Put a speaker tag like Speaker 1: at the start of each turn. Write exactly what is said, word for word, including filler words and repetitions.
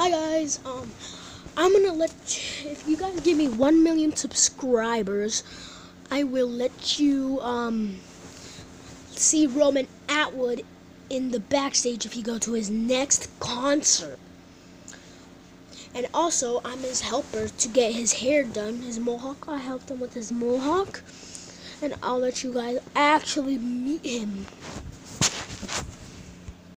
Speaker 1: Hi guys, um, I'm gonna let you, if you guys give me one million subscribers, I will let you um see Roman Atwood in the backstage if you go to his next concert. And also, I'm his helper to get his hair done, his mohawk. I helped him with his mohawk, and I'll let you guys actually meet him.